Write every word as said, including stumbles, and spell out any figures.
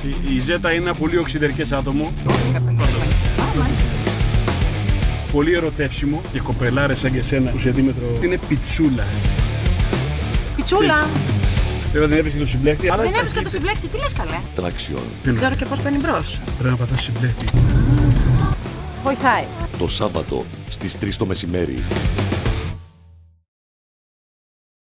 Η, η Ζέτα είναι ένα πολύ οξυδερκές άτομο. Πολύ ερωτεύσιμο και κοπελάρες σαν και εσένα του σεντίμετρο είναι πιτσούλα. Πιτσούλα! Βέβαια δεν έβρισκε το συμπλέκτη. Δεν έβρισκα το συμπλέκτη, τι λες καλέ. Τραξιόν. Δεν ξέρω και πώς παίρνει μπρος. Πρέπει να πατάς συμπλέκτη. Βοηθάει. Το Σάββατο στις τρεις το μεσημέρι.